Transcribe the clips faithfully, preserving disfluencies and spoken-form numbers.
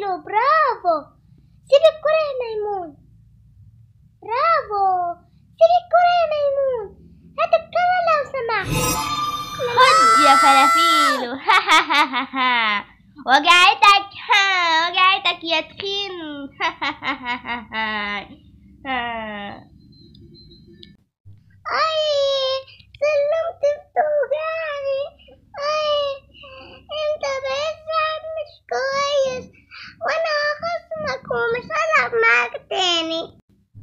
فلافيلو، برافو. سيب الكرة يا ميمون، برافو. سيب الكرة يا ميمون، هات الكرة لو سمحت. خد يا فلافيلو. وجعتك، ها وجعتك يا تخين. اي سلمت بتوجعني. اي انت بس مش كويس، وانا هخصمك ومش هلعب معاك تاني.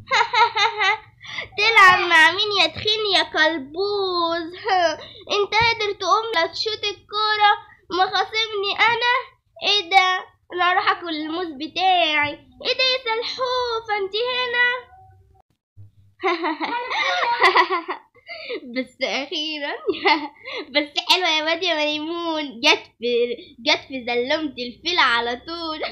تلعب مع مين يا تخين يا كلبوز؟ انت قادر تقوم لا تشوت الكورة مخاصمني انا؟ ايه ده؟ انا اروح اكل الموز بتاعي. ايه ده يا سلحوفة انت هنا؟ بس اخيرا. بس حلوة يا واد يا ميمون، جت في جت في زلمة الفيل على طول.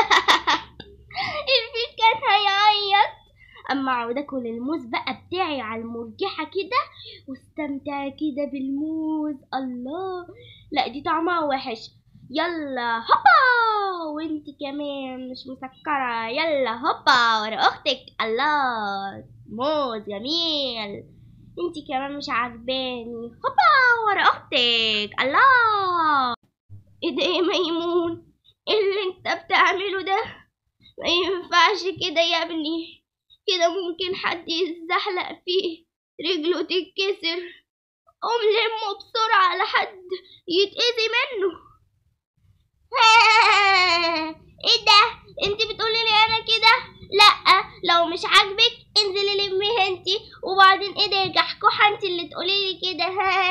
الفيل كان هيعيط. اما اقعد اكل الموز بقى بتاعي على المرجحة كده واستمتع كده بالموز. الله، لا دي طعمها وحش. يلا هوبا، وانت كمان مش مسكرة. يلا هوبا ورا اختك. الله، موز جميل. انت كمان مش عاجباني. هوبا ورا اختك. الله، ايه ده يا ميمون؟ ايه اللي انت بتعمله ده؟ ما ينفعش كده يا ابني، كده ممكن حد يتزحلق فيه رجله تتكسر. قوم لمه بسرعة لحد يتأذي منه. ايه ده؟ انت بتقولي لي انا كده؟ لا، لو مش عاجبك انزلي لميه انتي، وبعدين ايه ده يا جحكوحة انت اللي تقولي لي كده؟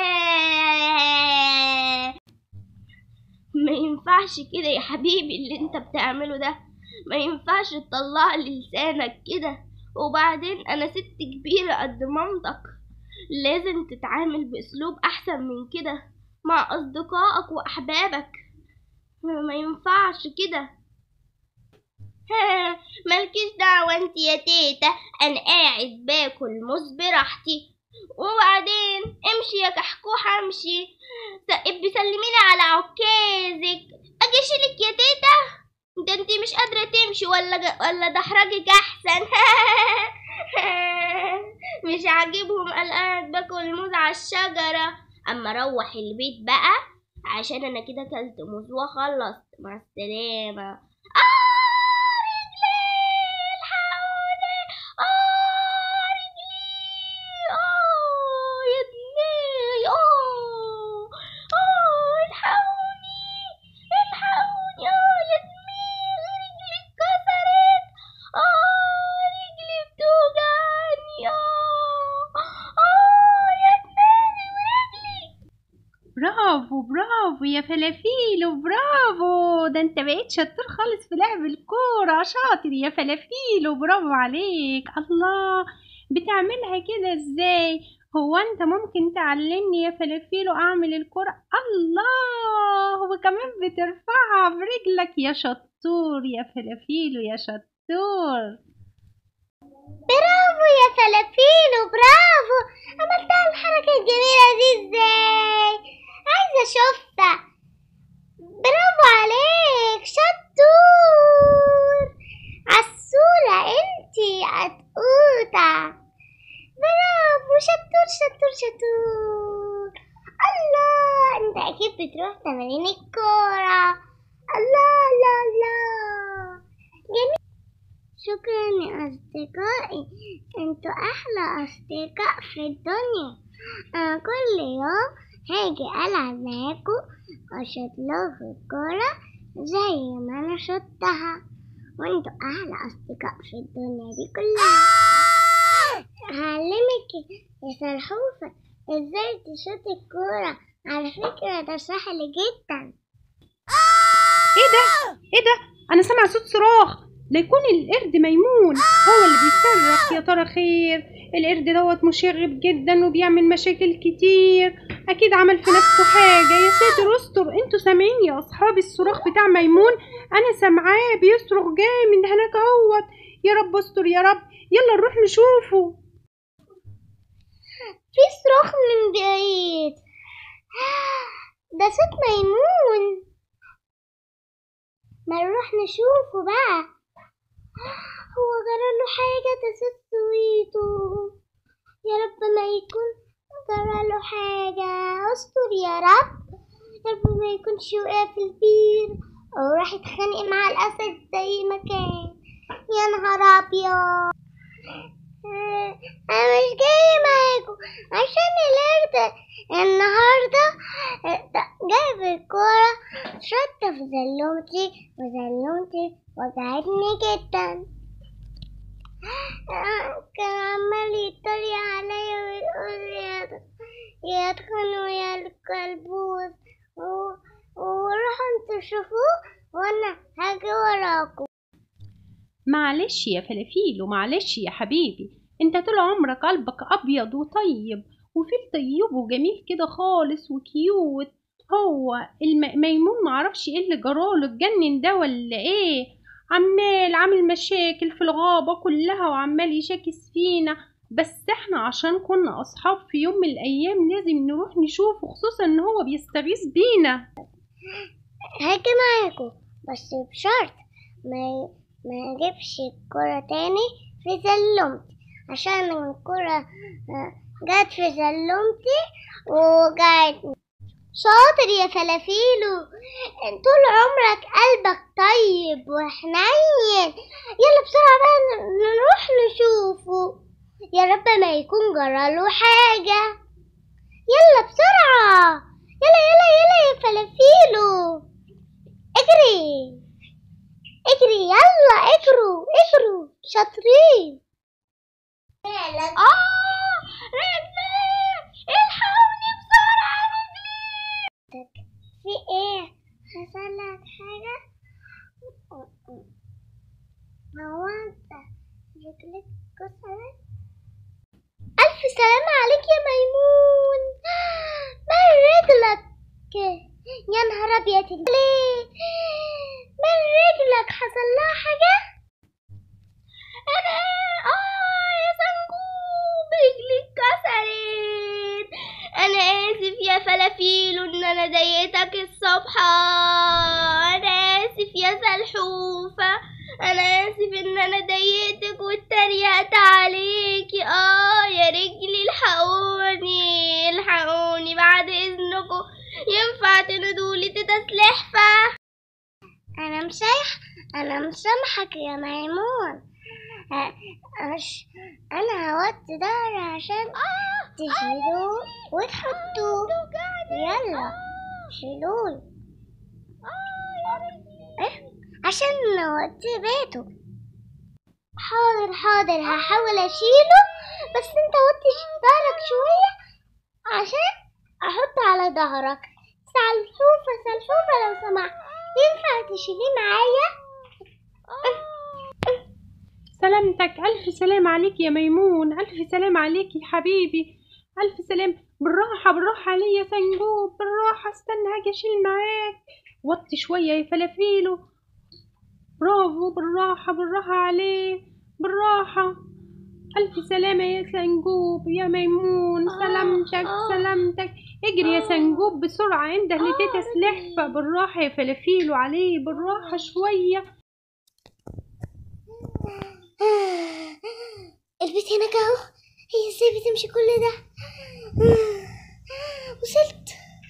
ما ينفعش كده يا حبيبي اللي انت بتعمله ده. ما ينفعش تطلع لي لسانك كده. وبعدين انا ست كبيرة قد مامتك، لازم تتعامل باسلوب احسن من كده مع اصدقائك واحبابك. ما ينفعش كده. مالكيش دعوة انت يا تيتا، انا قاعد باكل موز براحتي. وبعدين امشي يا كحكوحة امشي، بسلميني على عكازك. اجي اشيلك يا تيتا؟ ده انت مش قادرة تمشي ولا ولا دحرجك احسن. مش عاجبهم قلقان باكل موز على الشجرة. اما اروح البيت بقى عشان انا كده كلت موز وخلصت. مع السلامة. آه رجلي، الحقوني. آه رجلي، آه يا دماغي. آه آه الحقوني، الحقوني. آه يا دماغي، رجلي اتكسرت. آه رجلي بتوجعني. آه آه يا دماغي ورجلي. برافو برافو يا فلافيلو، برافو. ده انت بقيت شطور خالص في لعب الكورة. شاطر يا فلافيلو، برافو عليك. الله، بتعملها كده ازاي؟ هو انت ممكن تعلمني يا فلافيلو اعمل الكورة؟ الله، وكمان بترفعها برجلك. يا شطور يا فلافيلو، يا شطور. برافو يا فلافيلو، برافو. عملتها الحركة الجميلة دي ازاي؟ عايزة اشوفها. برافو عليك، شطور. عسولة انتي قطقوطة. برافو، شطور شطور شطور. الله، انت اكيد بتروح تمارين الكورة. الله الله الله، جميل. شكرا يا أصدقائي، انتوا أحلى أصدقاء في الدنيا. أنا كل يوم هاجي ألعب معاكم وأشوط لكم الكورة زي ما أنا شطها، وانتوا أحلى أصدقاء في الدنيا دي كلها. هعلمك يا سلحوفة ازاي تشوط الكورة، على فكرة ده سهل جدا. ايه ده؟ ايه ده؟ انا سامع صوت صراخ. لا يكون القرد ميمون هو اللي بيصرخ. يا ترى خير؟ القرد دوت مشرب جدا وبيعمل مشاكل كتير. اكيد عمل في نفسه حاجه. يا ساتر استر، انتوا سامعين يا اصحابي الصراخ بتاع ميمون؟ انا سامعاه بيصرخ جاي من هناك اهوت. يا رب استر يا رب. يلا نروح نشوفه. في صراخ من بعيد، ده صوت ميمون. ما نروح نشوفه بقى. هو جراله حاجة تسد سويته، يا رب ما يكون جراله حاجة، استر يا رب، يا رب ما يكونش وقع في البير او راح يتخانق مع الاسد زي ما كان. يا نهار ابيض، انا مش جاي معاكم عشان القرد النهارده جايب الكورة شطة في زلومتي وزلومتي وجعتني جدا. كان عمال يتريق عليا ويقول يا تخن ويا الكلبوز، وروحوا انتوا شوفوه وانا هاجي وراكم. معلش يا فلافيلو، معلش يا حبيبي، انت طول عمرك قلبك ابيض وطيب وفيل طيب وجميل كده خالص وكيوت. هو الم... ميمون معرفش ايه اللي جراله، اتجنن ده ولا ايه؟ عمال عامل مشاكل في الغابة كلها وعمال يشاكس فينا، بس احنا عشان كنا اصحاب في يوم من الايام لازم نروح نشوفه، خصوصا ان هو بيستغيث بينا. هاجي معاكم بس بشرط ما ما اجيبش الكرة تاني في زلمتي، عشان الكرة جت في زلمتي وجعتني. شاطر يا فلافيلو، طول عمرك قلبك طيب وحنين. يلا بسرعة بقى نروح نشوفه، يا رب ما يكون جراله حاجة. يلا بسرعة، يلا يلا يلا يا فلافيلو، اجري اجري، يلا اجروا اجروا شاطرين. اه رجلي، الحقوني بسرعة رجلي. في ايه؟ حصل لك حاجة؟ هو انت رجلك كسرت؟ ألف سلامة عليك يا ميمون. من رجلك؟ يا نهار أبيض، ليه؟ من رجلك حصل لها حاجة؟ أنا آه يا سنجوب رجلي اتكسرت. أنا آسف يا فلافيلو إن أنا ضايقتك الصبح. أنا آسف يا سلحوفة، أنا آسف إن أنا ضايقتك واتريقت عليكي. آه يا رجلي الحقوني الحقوني، بعد إذنكم ينفع تنادولي تيتا سلحفة؟ أنا مسامح أنا مسامحك يا ميمون. أش... أنا هودي دار عشان تشيلوه وتحطوه. يلا شيلوه إيه؟ عشان نوديه بيته. حاضر حاضر هحاول أشيله، بس أنت وطي ظهرك شوية عشان أحطه على ظهرك. سلحوفة سلحوفة لو سمحت ينفع تشيليه معايا؟ سلامتك، ألف سلام عليك يا ميمون، ألف سلام عليك يا حبيبي، ألف سلام. بالراحة بالراحة عليا يا سنجوب، بالراحة، استنى هاجي أشيل معاك. وطي شوية يا فلافيلو، برافو، بالراحة بالراحة عليه، بالراحة. ألف سلامة يا سنجوب يا ميمون، سلامتك سلامتك. اجري يا سنجوب بسرعة، عنده لتيتا سلحفة. بالراحة يا فلافيلو عليه، بالراحة شوية. البيت هناك اهو، هي ازاي بتمشي كل ده؟ وصلت،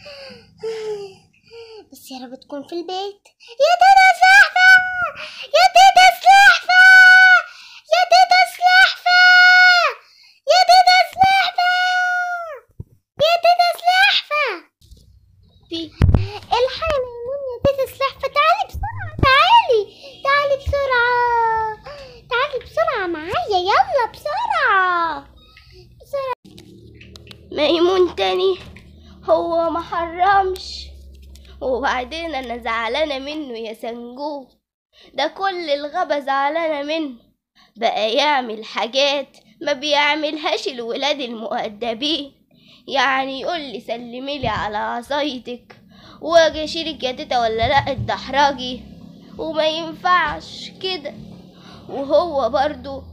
بس يا رب تكون في البيت. يا تيتا سلحفة، يا تيتا سلحفة، يا تيتا سلحفة، يا تيتا سلحفة، يا تيتا سلحفة. في الحقي ميمون يا تيتا سلحفة، تعالي بسرعة، تعالي تعالي بسرعة، تعالي بسرعة معايا، يلا بسرعة بسرعة. ميمون تاني؟ هو ما حرمش. وبعدين انا زعلانة منه يا سنجوب، ده كل الغابة زعلانة منه، بقى يعمل حاجات ما بيعملهاش الولاد المؤدبين. يعني يقول لي سلمي لي على عصايتك واجي اشيلك يا تيتا ولا لا اتدحرجي، وما ينفعش كده. وهو برضو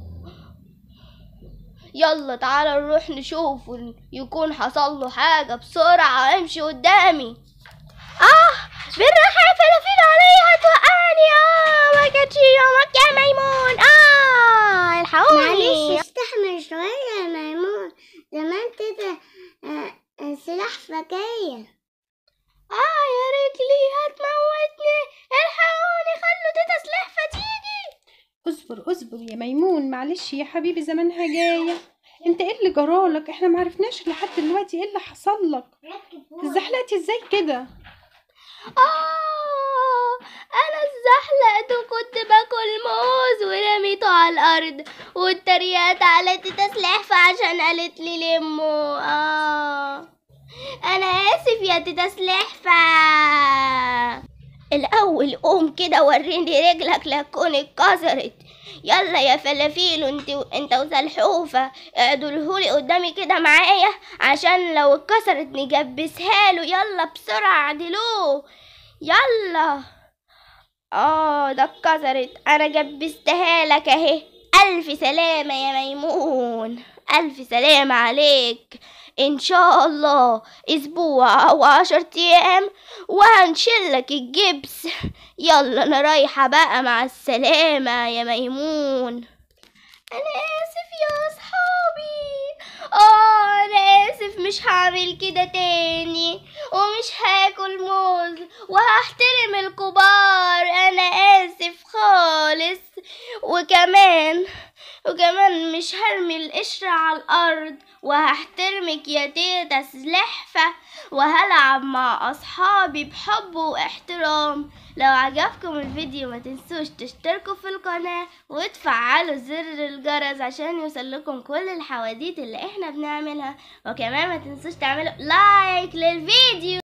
يلا تعالى نروح نشوف يكون حصل له حاجة بسرعة، امشي قدامي. اه بالراحة يا فلافيل عليا هتوقعني. معايا. اه يا رجلي هتموتني، الحقوني خلوا تيتا سلحفة تيجي. اصبر اصبر يا ميمون، معلش يا حبيبي زمانها جاية. انت ايه اللي جرالك؟ احنا معرفناش لحد دلوقتي ايه اللي حصل لك. اتزحلقتي ازاي كده؟ آه أنا اتزحلقت وكنت باكل موز ورميته على الأرض، واتريقت على تيتا سلحفة عشان قالت لي لمه. آه أنا آسف يا تيتا سلحفة. الأول قوم كده وريني رجلك لتكون اتكسرت. يلا يا فلافيل انت انت وسلحوفة اعدلهولي قدامي كده معايا عشان لو اتكسرت نجبسها له. يلا بسرعة اعدلوه يلا. اه ده اتكسرت، انا جبستها لك اهي. الف سلامة يا ميمون، الف سلامة عليك. ان شاء الله اسبوع او عشر ايام وهنشيلك الجبس. يلا انا رايحة بقى، مع السلامة يا ميمون. انا اسف يا اصحابي، اه انا اسف، مش هعمل كده تاني ومش هاكل موز وهحترم الكبار. انا اسف خالص، وكمان وكمان مش هرمي القشرة على الأرض، وهحترمك يا تيتا سلحفة، وهلعب مع أصحابي بحب واحترام. لو عجبكم الفيديو ما تنسوش تشتركوا في القناة وتفعلوا زر الجرس عشان يوصلكم كل الحواديت اللي احنا بنعملها، وكمان ما تنسوش تعملوا لايك للفيديو.